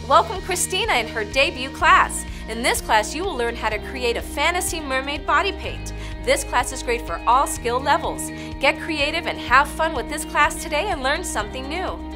Welcome Christina in her debut class. In this class, you will learn how to create a Fantasy Mermaid Body Paint. This class is great for all skill levels. Get creative and have fun with this class today and learn something new.